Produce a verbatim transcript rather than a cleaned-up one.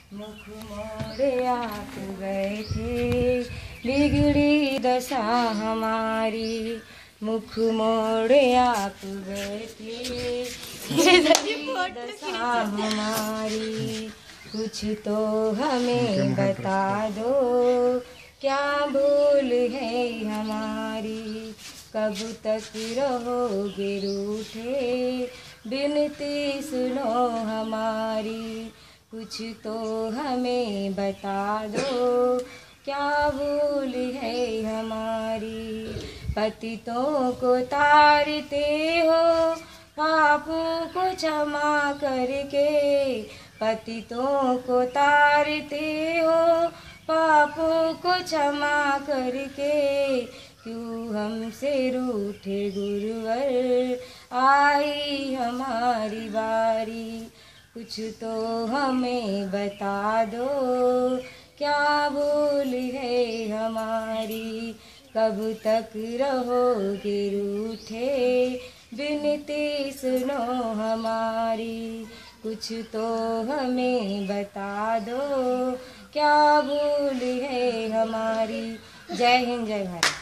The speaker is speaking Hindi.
मुख मोड़े आप गए थे, बिगड़ी दशा हमारी। मुख मोड़े आप गए थे, बिगड़ी दशा हमारी। कुछ तो हमें बता दो, क्या भूल है हमारी। कब तक रहोगे रूठे, बिनती सुनो हमारी। कुछ तो हमें बता दो, क्या भूल है हमारी। पतितों को तारते हो, पापों को क्षमा करके। पतितों को तारते हो, पापों को क्षमा करके। क्यों हमसे रूठे गुरुवर, आई हमारी बारी। कुछ तो हमें बता दो, क्या भूल है हमारी। कब तक रहोगे रूठे, बिनती सुनो हमारी। कुछ तो हमें बता दो, क्या भूल है हमारी। जय हिंद, जय भारत।